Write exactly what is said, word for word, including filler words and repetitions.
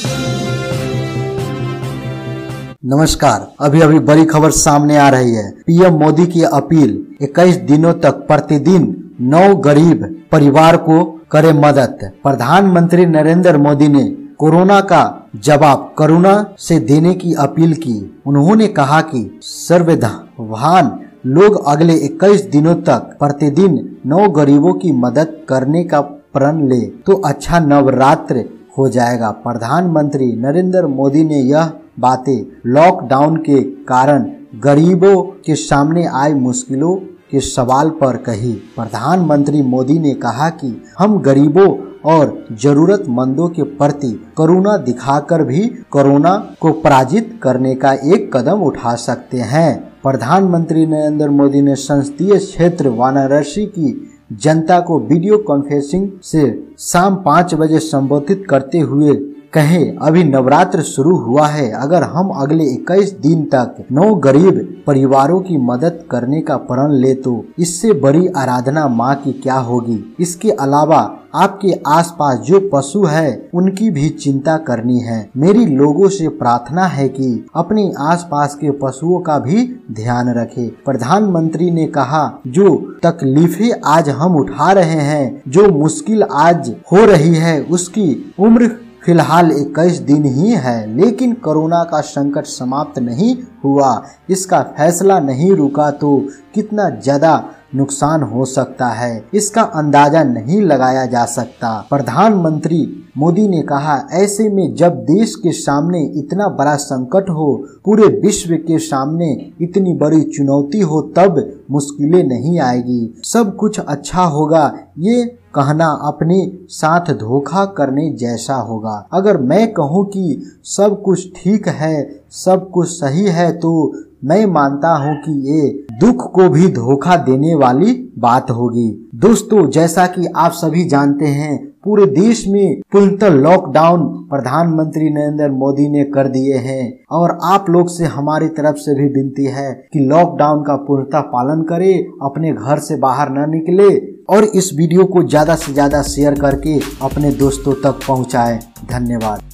नमस्कार। अभी अभी बड़ी खबर सामने आ रही है। पीएम मोदी की अपील, इक्कीस दिनों तक प्रतिदिन नौ गरीब परिवार को करे मदद। प्रधानमंत्री नरेंद्र मोदी ने कोरोना का जवाब करुणा से देने की अपील की। उन्होंने कहा कि सर्वधर्मान लोग अगले इक्कीस दिनों तक प्रतिदिन नौ गरीबों की मदद करने का प्रण ले तो अच्छा नवरात्र हो जाएगा। प्रधानमंत्री नरेंद्र मोदी ने यह बातें लॉकडाउन के कारण गरीबों के सामने आई मुश्किलों के सवाल पर कही। प्रधानमंत्री मोदी ने कहा कि हम गरीबों और जरूरतमंदों के प्रति करुणा दिखाकर भी कोरोना को पराजित करने का एक कदम उठा सकते हैं। प्रधानमंत्री नरेंद्र मोदी ने संसदीय क्षेत्र वाराणसी की जनता को वीडियो कॉन्फ्रेंसिंग से शाम पाँच बजे संबोधित करते हुए कहे, अभी नवरात्र शुरू हुआ है। अगर हम अगले इक्कीस दिन तक नौ गरीब परिवारों की मदद करने का प्रण ले तो इससे बड़ी आराधना माँ की क्या होगी। इसके अलावा आपके आसपास जो पशु है उनकी भी चिंता करनी है। मेरी लोगों से प्रार्थना है कि अपने आसपास के पशुओं का भी ध्यान रखें। प्रधानमंत्री ने कहा, जो तकलीफें आज हम उठा रहे हैं, जो मुश्किल आज हो रही है, उसकी उम्र फिलहाल इक्कीस दिन ही है, लेकिन कोरोना का संकट समाप्त नहीं हुआ। इसका फैसला नहीं रुका तो कितना ज्यादा नुकसान हो सकता है, इसका अंदाजा नहीं लगाया जा सकता। प्रधानमंत्री मोदी ने कहा, ऐसे में जब देश के सामने इतना बड़ा संकट हो, पूरे विश्व के सामने इतनी बड़ी चुनौती हो, तब मुश्किलें नहीं आएगी, सब कुछ अच्छा होगा, ये कहना अपने साथ धोखा करने जैसा होगा। अगर मैं कहूँ कि सब कुछ ठीक है, सब कुछ सही है, तो मैं मानता हूँ कि ये दुख को भी धोखा देने वाली बात होगी। दोस्तों, जैसा कि आप सभी जानते हैं, पूरे देश में पूर्णतः लॉकडाउन प्रधानमंत्री नरेंद्र मोदी ने कर दिए हैं और आप लोग से हमारी तरफ से भी विनती है कि लॉकडाउन का पूर्णतः पालन करें, अपने घर से बाहर न निकले और इस वीडियो को ज्यादा से ज्यादा शेयर करके अपने दोस्तों तक पहुंचाएं। धन्यवाद।